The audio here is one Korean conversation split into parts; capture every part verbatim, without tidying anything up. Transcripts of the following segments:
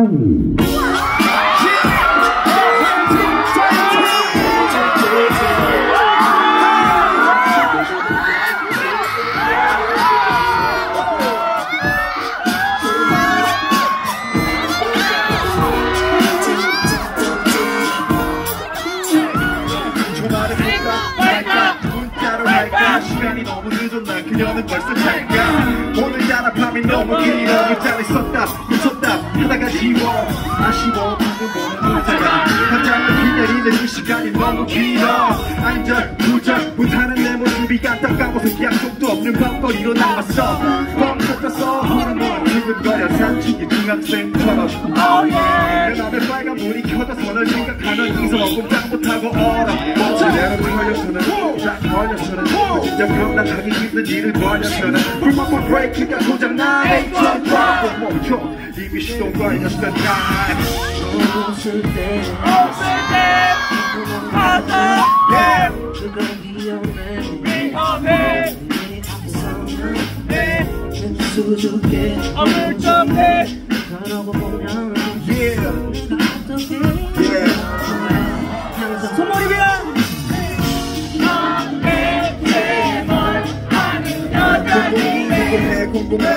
시간이 너무 늦었나 그녀는 벌써 잘가. 오늘 야납함이 너무 길어. 물자리 썼다 미쳤다 하다가 지워 아쉬워 방금 보는 여자가 한장을 기다리는 이 시간이 너무 길어. 안절 부절 못하는 내 모습이 안타까워서 약속도 없는 밤거리로 남았어. 뻥 쳤어 호르몬 두근거려 산책이 중학생처럼. oh, yeah. 내 맘에 빨간 불이 켜져서 널 생각하면 이성하고 딱 못하고 얼어. 제대로 걸려서는 딱 걸려서는 역경락하기 힘든 일을 벌여서는 불법을 브레이크가 고장나. 에이트원 프로브 멈춰 이미 시동 걸렸던 날. 웃을 때 웃을 때 가사 그건 위험해 위험해 네 앞서는 내 수줍게 어물쩍해 그러고 보면 어떡해 항상 손머리 위에 궁금해 궁금해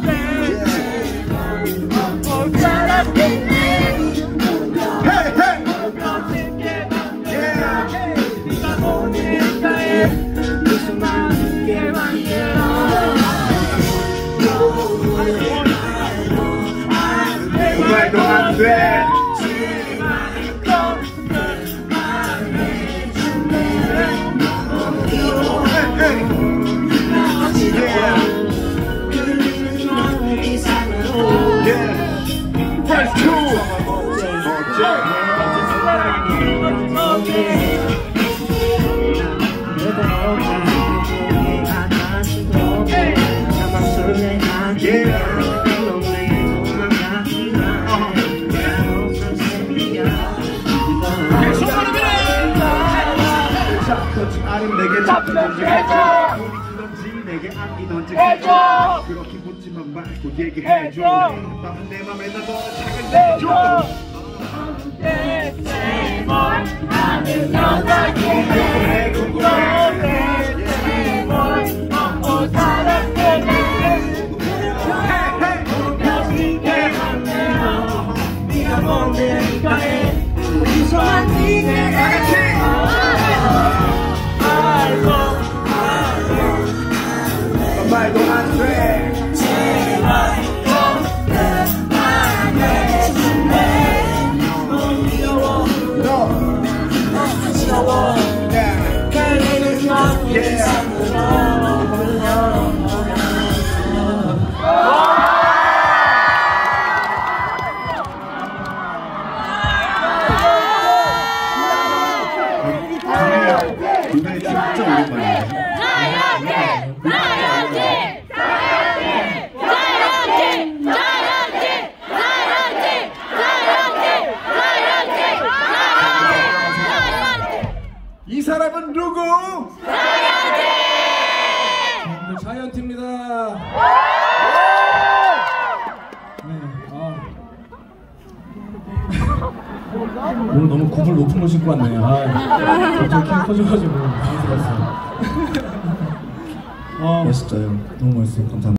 못 살았겠네. Hey hey 네가 보낼까에 무슨 마음을 만들어. 그 말도 안 돼. 아님 내게 잡든지 해줘. 돈이든지 내게 아끼든지 해줘. 그렇게 묻지만 말고 얘기해줘. 나는 내 맘에 너도 착을 내줘. 대체 뭘 하는 여자지. 궁금해 궁금해 대체 뭘 먹고 살았겠네. 무뎌지게 만들어 네가 뭔데니까 해. 어디서만 네게 말도 안 돼. 제발 좀 그만해줄래. 너무 귀여워 너무 귀여워. 갈리는 맘 이상으로 불려. 노래 진짜 오랜만이야. 이 사람은 누구? 자이언티! 네, 자이언티입니다. 네, 아. 오늘 너무 굽을 높은 걸 신고 왔네요. 아, 갑자기 키 커져가지고 당황스러웠어요. 아, 멋있어요. 너무 멋있어요. 감사합니다.